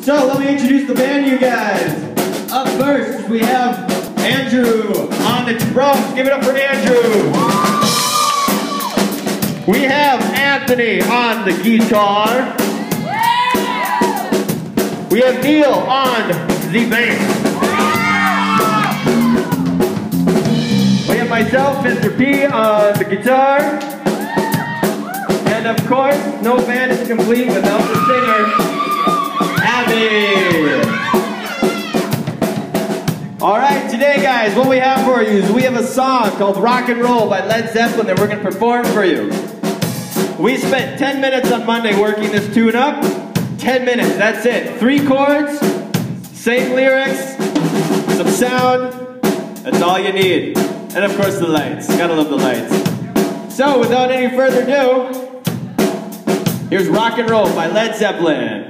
So let me introduce the band, you guys. Up first, we have Andrew on the drums. Give it up for Andrew. We have Anthony on the guitar. We have Neil on the bass. We have myself, Mr. P, on the guitar. And of course, no band is complete without the singer, Abby. Alright, today guys, what we have for you is we have a song called Rock and Roll by Led Zeppelin that we're going to perform for you. We spent 10 minutes on Monday working this tune up. 10 minutes, that's it. 3 chords, same lyrics, some sound, that's all you need. And of course the lights, gotta love the lights. So without any further ado, here's Rock and Roll by Led Zeppelin.